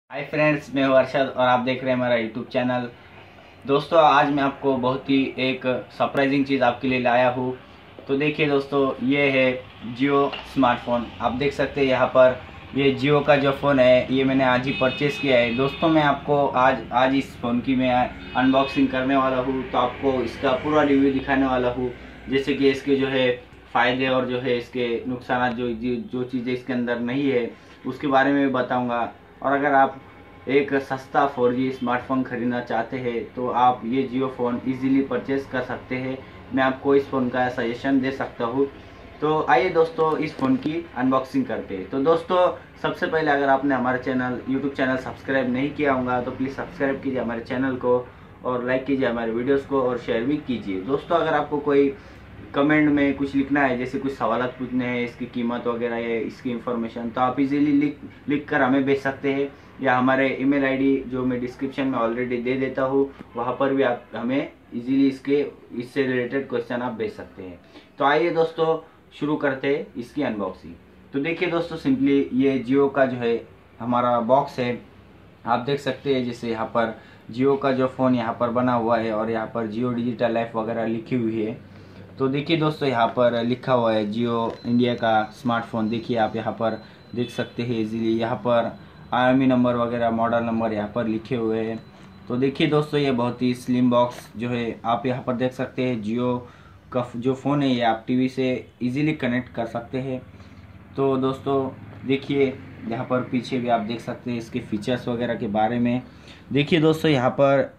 Hi friends, मैं हूं अरशद और आप देख रहे हैं मेरा यूट्यूब चैनल। दोस्तों, आज मैं आपको बहुत ही एक सरप्राइजिंग चीज़ आपके लिए लाया हूं। तो देखिए दोस्तों, ये है जियो स्मार्टफोन। आप देख सकते हैं यहाँ पर ये जियो का जो फ़ोन है, ये मैंने आज ही परचेज़ किया है। दोस्तों, मैं आपको आज इस फ़ोन की मैं अनबॉक्सिंग करने वाला हूँ। तो आपको इसका पूरा रिव्यू दिखाने वाला हूँ, जैसे कि इसके जो है फ़ायदे और जो है इसके नुकसान, जो चीज़ें इसके अंदर नहीं है उसके बारे में भी बताऊँगा। और अगर आप एक सस्ता 4G स्मार्टफोन खरीदना चाहते हैं तो आप ये जियो फ़ोन इजीली परचेज कर सकते हैं। मैं आपको इस फ़ोन का सजेशन दे सकता हूँ। तो आइए दोस्तों, इस फ़ोन की अनबॉक्सिंग करते हैं। तो दोस्तों, सबसे पहले अगर आपने हमारे यूट्यूब चैनल सब्सक्राइब नहीं किया होगा तो प्लीज़ सब्सक्राइब कीजिए हमारे चैनल को, और लाइक कीजिए हमारे वीडियोस को, और शेयर भी कीजिए। दोस्तों, अगर आपको कोई कमेंट में कुछ लिखना है, जैसे कुछ सवालात पूछने हैं, इसकी कीमत वगैरह या इसकी इन्फॉर्मेशन, तो आप इजीली लिख कर हमें भेज सकते हैं, या हमारे ईमेल आईडी जो मैं डिस्क्रिप्शन में ऑलरेडी दे देता हूँ, वहाँ पर भी आप हमें इजीली इससे रिलेटेड क्वेश्चन आप भेज सकते हैं। तो आइए दोस्तों, शुरू करते हैं इसकी अनबॉक्सिंग। तो देखिए दोस्तों, सिंपली ये जियो का जो है हमारा बॉक्स है। आप देख सकते हैं जैसे यहाँ पर जियो का जो फ़ोन यहाँ पर बना हुआ है, और यहाँ पर जियो डिजिटल लाइफ वगैरह लिखी हुई है। तो देखिए दोस्तों, यहाँ पर लिखा हुआ है जियो इंडिया का स्मार्टफोन। देखिए आप यहाँ पर देख सकते हैं इजीली, यहाँ पर IMEI नंबर वगैरह, मॉडल नंबर यहाँ पर लिखे हुए हैं। तो देखिए दोस्तों, ये बहुत ही स्लिम बॉक्स जो है आप यहाँ पर देख सकते हैं। जियो का जो फ़ोन है ये आप टीवी से इजीली कनेक्ट कर सकते हैं। तो दोस्तों देखिए, यहाँ पर पीछे भी आप देख सकते हैं इसके फीचर्स वगैरह के बारे में। देखिए दोस्तों, यहाँ पर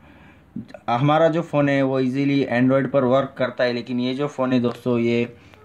हमारा जो फ़ोन है वो इजीली एंड्रॉयड पर वर्क करता है, लेकिन ये जो फ़ोन है दोस्तों, ये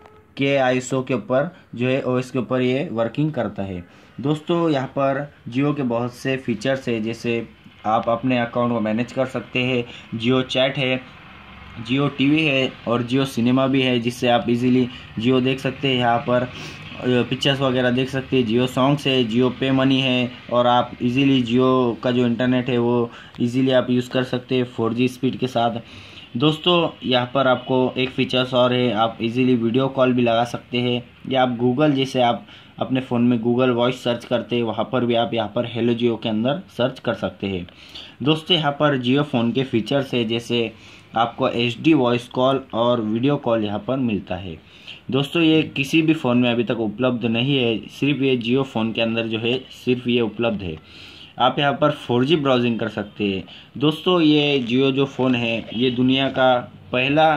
के आईएसओ के ऊपर जो है ओएस के ऊपर ये वर्किंग करता है। दोस्तों, यहाँ पर जियो के बहुत से फीचर्स है, जैसे आप अपने अकाउंट को मैनेज कर सकते हैं, जियो चैट है, जियो टीवी है, और जियो सिनेमा भी है, जिससे आप इजीली जियो देख सकते हैं। यहाँ पर पिक्चर्स वगैरह देख सकते हैं। जियो सॉन्ग्स है, जियो पे मनी है, और आप इजीली जियो का जो इंटरनेट है वो इजीली आप यूज़ कर सकते हैं 4G स्पीड के साथ। दोस्तों, यहाँ पर आपको एक फीचर्स और है, आप इजीली वीडियो कॉल भी लगा सकते हैं, या आप गूगल, जैसे आप अपने फ़ोन में गूगल वॉइस सर्च करते हैं, वहाँ पर भी आप यहाँ पर हेलो जियो के अंदर सर्च कर सकते हैं। दोस्तों, यहाँ पर जियो फ़ोन के फीचर्स है, जैसे आपको HD वॉइस कॉल और वीडियो कॉल यहाँ पर मिलता है। दोस्तों, ये किसी भी फ़ोन में अभी तक उपलब्ध नहीं है, सिर्फ ये जियो फ़ोन के अंदर जो है सिर्फ ये उपलब्ध है। आप यहाँ पर 4G ब्राउजिंग कर सकते हैं। दोस्तों, ये जियो जो फ़ोन है ये दुनिया का पहला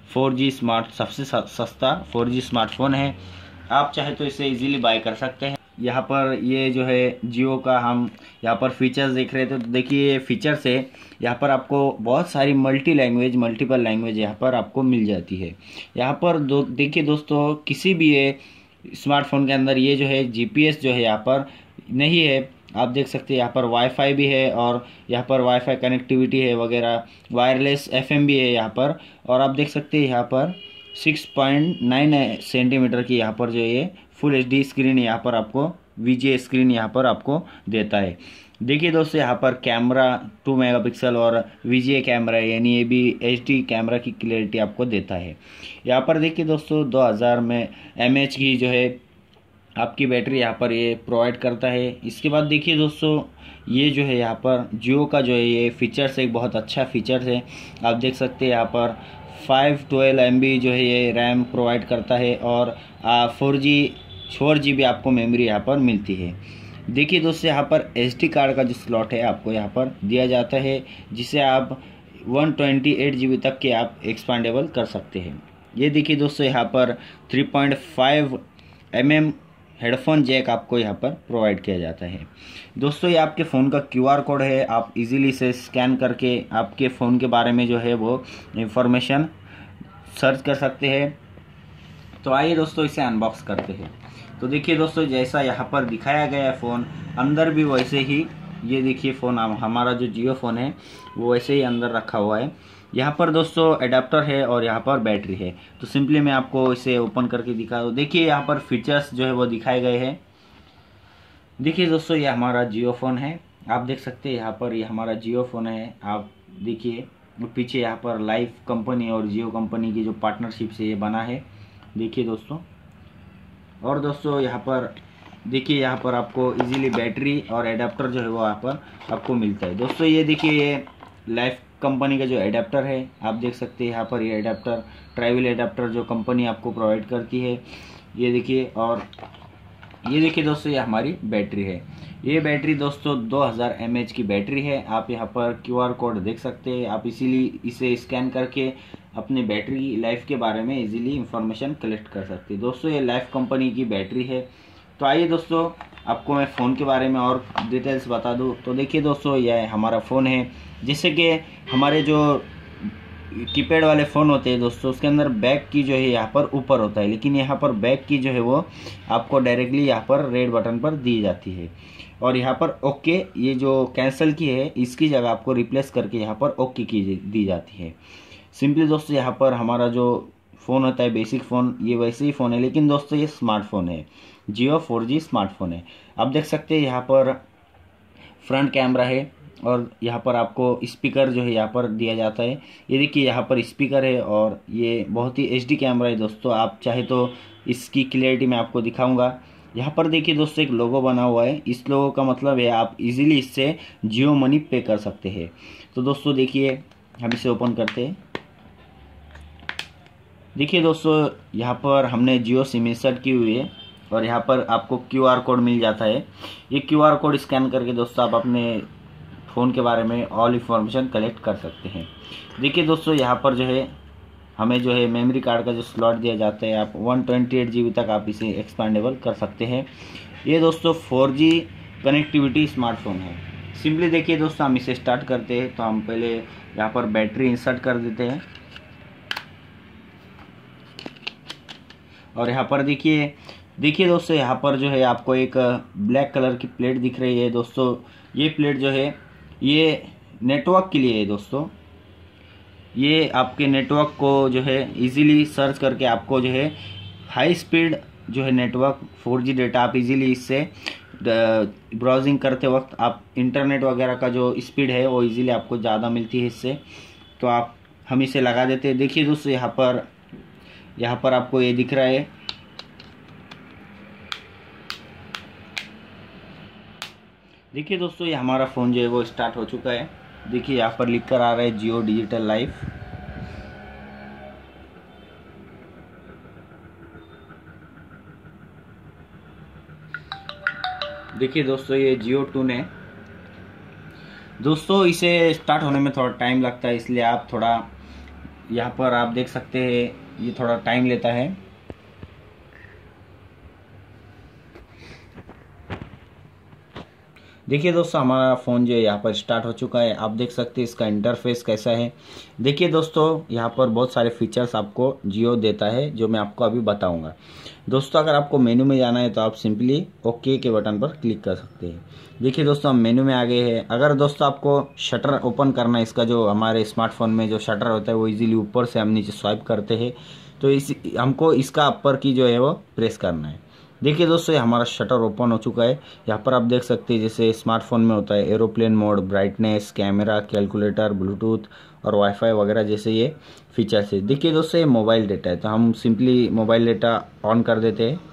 4G सबसे सस्ता 4G स्मार्टफोन है। आप चाहे तो इसे इजीली बाय कर सकते हैं। यहाँ पर ये जो है जियो का हम यहाँ पर फीचर्स देख रहे थे, तो देखिए ये फीचर्स है। यहाँ पर आपको बहुत सारी मल्टीपल लैंग्वेज यहाँ पर आपको मिल जाती है। यहाँ पर देखिए दोस्तों, किसी भी ये स्मार्टफोन के अंदर ये जो है GPS जो है यहाँ पर नहीं है। आप देख सकते हैं यहाँ पर वाईफाई भी है, और यहाँ पर वाईफाई कनेक्टिविटी है वगैरह, वायरलेस FM भी है यहाँ पर। और आप देख सकते हैं यहाँ पर 6.9 सेंटीमीटर की यहाँ पर जो ये फुल HD स्क्रीन यहाँ पर आपको VGA स्क्रीन यहाँ पर आपको देता है। देखिए दोस्तों, यहाँ पर कैमरा 2 मेगापिक्सल और VGA कैमरा, यानी ये भी HD कैमरा की क्लियरिटी आपको देता है। यहाँ पर देखिए दोस्तों, 2000 mAh की जो है आपकी बैटरी यहाँ पर ये प्रोवाइड करता है। इसके बाद देखिए दोस्तों, ये जो है यहाँ पर जियो का जो है ये फीचर्स एक बहुत अच्छा फीचर्स है। आप देख सकते हैं यहाँ पर 512 MB जो है ये रैम प्रोवाइड करता है, और 4GB आपको मेमोरी यहाँ पर मिलती है। देखिए दोस्तों, यहाँ पर SD कार्ड का जो स्लॉट है आपको यहाँ पर दिया जाता है, जिसे आप 128GB तक के आप एक्सपांडेबल कर सकते हैं। ये देखिए दोस्तों, यहाँ पर 3.5 mm हेडफोन जैक आपको यहाँ पर प्रोवाइड किया जाता है। दोस्तों, ये आपके फ़ोन का QR कोड है, आप इजीली इसे स्कैन करके आपके फ़ोन के बारे में जो है वो इंफॉर्मेशन सर्च कर सकते हैं। तो आइए दोस्तों, इसे अनबॉक्स करते हैं। तो देखिए दोस्तों, जैसा यहाँ पर दिखाया गया है फ़ोन, अंदर भी वैसे ही ये देखिए फ़ोन, हमारा जो जियो फ़ोन है वो वैसे ही अंदर रखा हुआ है। यहाँ पर दोस्तों एडाप्टर है, और यहाँ पर बैटरी है। तो सिंपली मैं आपको इसे ओपन करके दिखा दूँ। देखिए यहाँ पर फीचर्स जो है वो दिखाए गए हैं। देखिए दोस्तों, ये हमारा जियो फ़ोन है। आप देख सकते हैं यहाँ पर ये हमारा जियो फ़ोन है। आप देखिए पीछे यहाँ पर लाइफ कंपनी और जियो कंपनी की जो पार्टनरशिप से ये बना है, देखिए दोस्तों। और दोस्तों, यहाँ पर देखिए यहाँ पर आपको इजीली बैटरी और एडाप्टर जो है वो यहाँ पर आपको मिलता है। दोस्तों ये देखिए ये लाइफ कंपनी का जो एडाप्टर है, आप देख सकते हैं यहाँ पर ये एडाप्टर ट्रैवल एडाप्टर जो कंपनी आपको प्रोवाइड करती है, ये देखिए। और ये देखिए दोस्तों ये हमारी बैटरी है। ये बैटरी दोस्तों 2000 mAh की बैटरी है। आप यहाँ पर QR कोड देख सकते हैं, आप इसीलिए इसे स्कैन करके अपने बैटरी लाइफ के बारे में इजीली इंफॉर्मेशन कलेक्ट कर सकते हैं। दोस्तों ये लाइफ कंपनी की बैटरी है। तो आइए दोस्तों आपको मैं फ़ोन के बारे में और डिटेल्स बता दूं। तो देखिए दोस्तों यह हमारा फ़ोन है। जैसे कि हमारे जो कीपैड वाले फ़ोन होते हैं दोस्तों, उसके अंदर बैक की जो है यहाँ पर ऊपर होता है, लेकिन यहाँ पर बैक की जो है वो आपको डायरेक्टली यहाँ पर रेड बटन पर दी जाती है। और यहाँ पर ओके, ये जो कैंसिल की है इसकी जगह आपको रिप्लेस करके यहाँ पर ओके की दी जाती है। सिंपली दोस्तों यहाँ पर हमारा जो फ़ोन होता है बेसिक फ़ोन, ये वैसे ही फ़ोन है, लेकिन दोस्तों ये स्मार्टफोन है, जियो 4G स्मार्टफोन है। आप देख सकते हैं यहाँ पर फ्रंट कैमरा है और यहाँ पर आपको स्पीकर जो है यहाँ पर दिया जाता है। ये देखिए यहाँ पर स्पीकर है और ये बहुत ही HD कैमरा है दोस्तों। आप चाहे तो इसकी क्लियरिटी मैं आपको दिखाऊंगा। यहाँ पर देखिए दोस्तों एक लोगो बना हुआ है। इस लोगो का मतलब है आप इजीली इससे जियो मनी पे कर सकते हैं। तो दोस्तों देखिए हम इसे ओपन करते हैं। देखिए दोस्तों यहाँ पर हमने जियो सिम इंसर्ट की हुई है और यहाँ पर आपको QR कोड मिल जाता है। ये QR कोड स्कैन करके दोस्तों आप अपने फ़ोन के बारे में ऑल इन्फॉर्मेशन कलेक्ट कर सकते हैं। देखिए दोस्तों यहाँ पर जो है हमें जो है मेमोरी कार्ड का जो स्लॉट दिया जाता है, आप 128 GB तक आप इसे एक्सपेंडेबल कर सकते हैं। ये दोस्तों 4G कनेक्टिविटी स्मार्टफोन है। सिंपली देखिए दोस्तों हम इसे स्टार्ट करते हैं। तो हम पहले यहाँ पर बैटरी इंसर्ट कर देते हैं और यहाँ पर देखिए दोस्तों यहाँ पर जो है आपको एक ब्लैक कलर की प्लेट दिख रही है दोस्तों। ये प्लेट जो है ये नेटवर्क के लिए है दोस्तों। ये आपके नेटवर्क को जो है इजीली सर्च करके आपको जो है हाई स्पीड जो है नेटवर्क 4G डेटा आप इजीली इससे ब्राउजिंग करते वक्त आप इंटरनेट वगैरह का जो स्पीड है वो इजीली आपको ज़्यादा मिलती है इससे। तो हम इसे लगा देते हैं। देखिए दोस्तों यहाँ पर आपको ये दिख रहा है। देखिए दोस्तों ये हमारा फ़ोन जो है वो स्टार्ट हो चुका है। देखिए यहाँ पर लिख कर आ रहा है जियो डिजिटल लाइफ। देखिए दोस्तों ये जियो टून है दोस्तों। इसे स्टार्ट होने में थोड़ा टाइम लगता है, इसलिए आप थोड़ा यहाँ पर आप देख सकते हैं ये थोड़ा टाइम लेता है। देखिए दोस्तों हमारा फ़ोन जो है यहाँ पर स्टार्ट हो चुका है। आप देख सकते हैं इसका इंटरफेस कैसा है। देखिए दोस्तों यहाँ पर बहुत सारे फीचर्स आपको जियो देता है जो मैं आपको अभी बताऊंगा। दोस्तों अगर आपको मेनू में जाना है तो आप सिंपली ओके के बटन पर क्लिक कर सकते हैं। देखिए दोस्तों हम मेनू में आ गए हैं। अगर दोस्तों आपको शटर ओपन करना है, इसका जो हमारे स्मार्टफोन में जो शटर होता है वो इजीली ऊपर से हम नीचे स्वाइप करते हैं, तो हमको इसका अपर की जो है वो प्रेस करना है। देखिए दोस्तों ये हमारा शटर ओपन हो चुका है। यहाँ पर आप देख सकते हैं जैसे स्मार्टफोन में होता है aeroplane mode, brightness, camera, calculator, Bluetooth और वाईफाई वगैरह जैसे ये फीचर्स है। देखिए दोस्तों ये मोबाइल डेटा है, तो हम सिंपली मोबाइल डेटा ऑन कर देते हैं।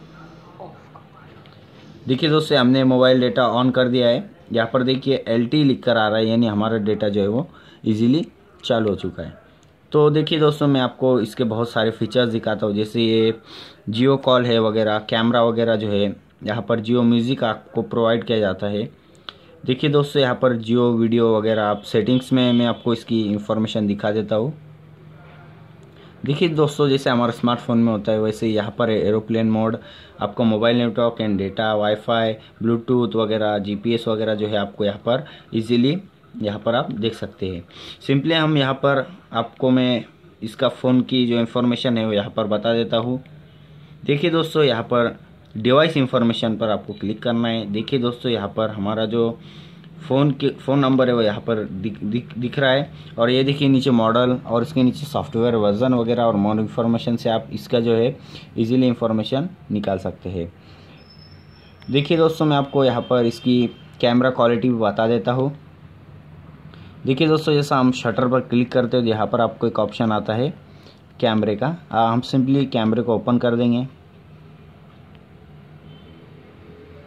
देखिए दोस्तों हमने मोबाइल डेटा ऑन कर दिया है। यहाँ पर देखिए LTE लिख कर आ रहा है, यानी हमारा डेटा जो है वो ईजिली चालू हो चुका है। तो देखिए दोस्तों मैं आपको इसके बहुत सारे फीचर्स दिखाता हूँ, जैसे ये जियो कॉल है वगैरह, कैमरा वगैरह जो है। यहाँ पर जियो म्यूज़िक आपको प्रोवाइड किया जाता है। देखिए दोस्तों यहाँ पर जियो वीडियो वगैरह आप सेटिंग्स में मैं आपको इसकी इंफॉर्मेशन दिखा देता हूँ। देखिए दोस्तों जैसे हमारा स्मार्टफोन में होता है वैसे यहाँ पर एरोप्लेन मोड, आपको mobile network and data, wifi, Bluetooth वगैरह, GPS वगैरह जो है आपको यहाँ पर इजीली यहाँ पर आप देख सकते हैं। सिंपली हम यहाँ पर आपको मैं इसका फ़ोन की जो इन्फॉर्मेशन है वो यहाँ पर बता देता हूँ। देखिए दोस्तों यहाँ पर डिवाइस इंफॉर्मेशन पर आपको क्लिक करना है। देखिए दोस्तों यहाँ पर हमारा जो फ़ोन नंबर है वो यहाँ पर दिख रहा है। और ये देखिए नीचे मॉडल और इसके नीचे सॉफ्टवेयर वर्जन वगैरह और मोर इन्फॉर्मेशन से आप इसका जो है इजीली इंफॉर्मेशन निकाल सकते हैं। देखिए दोस्तों मैं आपको यहाँ पर इसकी कैमरा क्वालिटी भी बता देता हूँ। देखिए दोस्तों जैसा हम शटर पर क्लिक करते हैं तो यहाँ पर आपको एक ऑप्शन आता है कैमरे का। हम सिंपली कैमरे को ओपन कर देंगे।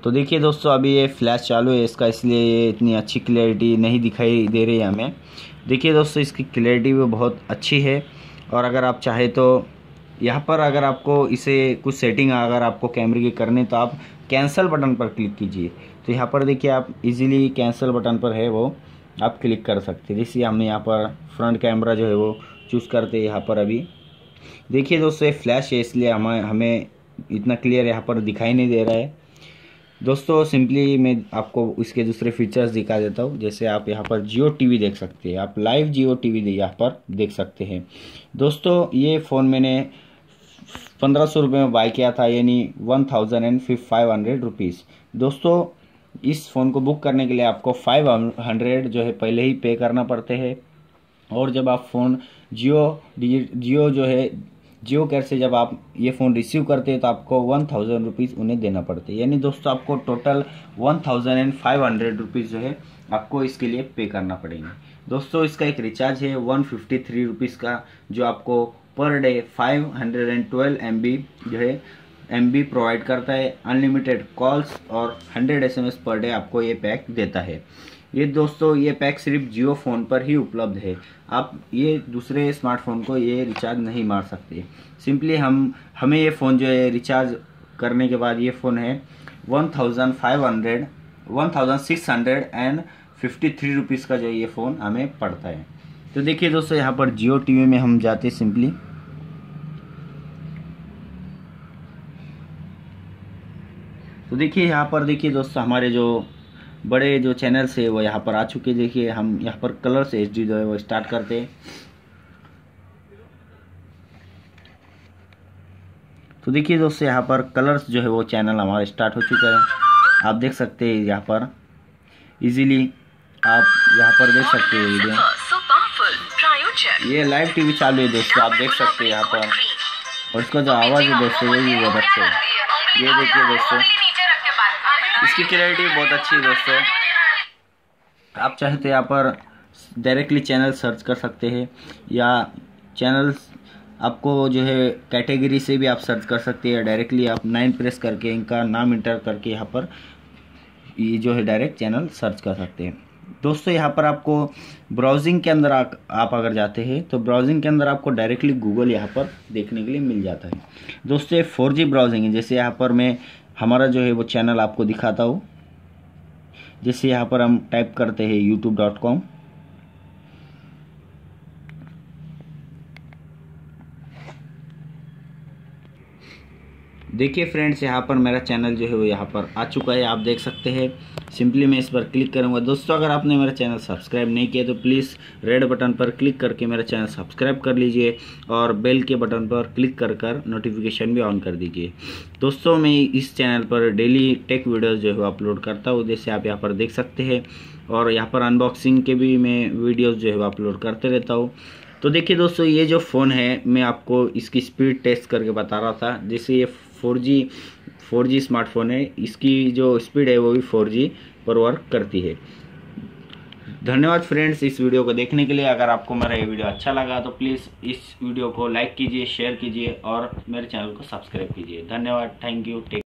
तो देखिए दोस्तों, अभी ये फ्लैश चालू है इसका, इसलिए ये इतनी अच्छी क्लैरिटी नहीं दिखाई दे रही है हमें। देखिए दोस्तों, इसकी क्लैरिटी भी बहुत अच्छी है। और अगर आप चाहे तो यहाँ पर अगर आपको इसे कुछ सेटिंग अगर आपको कैमरे की करनी तो आप कैंसिल बटन पर क्लिक कीजिए। तो यहाँ पर देखिए आप इजीली कैंसिल बटन पर है वो आप क्लिक कर सकते हैं। जैसे हमने यहाँ पर फ्रंट कैमरा जो है वो चूज़ करते हैं। यहाँ पर अभी देखिए दोस्तों, ये फ्लैश है इसलिए हमें इतना क्लियर यहाँ पर दिखाई नहीं दे रहा है। दोस्तों सिंपली मैं आपको इसके दूसरे फीचर्स दिखा देता हूँ। जैसे आप यहाँ पर जियो टीवी देख सकते हैं, आप लाइव जियो टीवी यहाँ पर देख सकते हैं। दोस्तों ये फ़ोन मैंने 1500 रुपये में बाय किया था, यानी 1500 रुपीज़। दोस्तों इस फ़ोन को बुक करने के लिए आपको 500 जो है पहले ही पे करना पड़ते हैं। और जब आप फ़ोन जियो जो है जियो केयर से जब आप ये फ़ोन रिसीव करते हैं तो आपको 1000 रुपीज़ उन्हें देना पड़ता है। यानी दोस्तों आपको टोटल 1500 रुपीज़ जो है आपको इसके लिए पे करना पड़ेंगे। दोस्तों इसका एक रिचार्ज है 153 रुपीज़ का, जो आपको पर डे 512 MB जो है MB प्रोवाइड करता है। अनलिमिटेड कॉल्स और 100 SMS पर डे आपको ये पैक देता है। ये दोस्तों ये पैक सिर्फ जियो फ़ोन पर ही उपलब्ध है, आप ये दूसरे स्मार्टफोन को ये रिचार्ज नहीं मार सकते। सिंपली हमें ये फ़ोन जो है रिचार्ज करने के बाद ये फ़ोन है 1653 रुपीज़ का जो ये फ़ोन हमें पड़ता है। तो देखिए दोस्तों, यहाँ पर जियो टीवी में हम जाते सिंपली, तो देखिए यहाँ पर देखिए दोस्तों हमारे जो बड़े जो चैनल्स है वो यहाँ पर आ चुके। देखिए हम यहाँ पर कलर से HD जो है वो स्टार्ट करते हैं। तो देखिए दोस्तों यहाँ पर कलर्स जो है वो चैनल हमारा स्टार्ट हो चुका है, आप देख सकते हैं। यहाँ पर इजीली आप यहाँ पर देख सकते हैं वीडियो, ये लाइव टीवी चालू है दोस्तों, आप देख सकते हैं यहाँ पर। और इसका जो आवाज़ है दोस्तों वो भी बहुत अच्छा है। ये देखिए दोस्तों, इसकी क्लैरिटी बहुत अच्छी है दोस्तों। आप चाहे तो यहाँ पर डायरेक्टली चैनल सर्च कर सकते हैं, या चैनल्स आपको जो है कैटेगरी से भी आप सर्च कर सकते हैं। डायरेक्टली आप 9 प्रेस करके इनका नाम इंटर करके यहाँ पर ये जो है डायरेक्ट चैनल सर्च कर सकते हैं। दोस्तों यहाँ पर आपको ब्राउजिंग के अंदर आप अगर जाते हैं तो ब्राउजिंग के अंदर आपको डायरेक्टली गूगल यहाँ पर देखने के लिए मिल जाता है। दोस्तों ये 4G ब्राउजिंग है। जैसे यहाँ पर मैं हमारा जो है वो चैनल आपको दिखाता हूँ। जैसे यहाँ पर हम टाइप करते हैं youtube.com, देखिए फ्रेंड्स यहाँ पर मेरा चैनल जो है वो यहाँ पर आ चुका है, आप देख सकते हैं। सिंपली मैं इस पर क्लिक करूँगा। दोस्तों अगर आपने मेरा चैनल सब्सक्राइब नहीं किया तो प्लीज़ रेड बटन पर क्लिक करके मेरा चैनल सब्सक्राइब कर लीजिए और बेल के बटन पर क्लिक कर नोटिफिकेशन भी ऑन कर दीजिए। दोस्तों मैं इस चैनल पर डेली टेक वीडियोज़ जो है अपलोड करता हूँ, जैसे आप यहाँ पर देख सकते हैं। और यहाँ पर अनबॉक्सिंग के भी मैं वीडियोज़ जो है अपलोड करते रहता हूँ। तो देखिए दोस्तों, ये जो फ़ोन है मैं आपको इसकी स्पीड टेस्ट करके बता रहा था। जैसे ये 4G स्मार्टफोन है, इसकी जो स्पीड है वो भी 4G पर वर्क करती है। धन्यवाद फ्रेंड्स इस वीडियो को देखने के लिए। अगर आपको मेरा ये वीडियो अच्छा लगा तो प्लीज़ इस वीडियो को लाइक कीजिए, शेयर कीजिए और मेरे चैनल को सब्सक्राइब कीजिए। धन्यवाद, थैंक यू।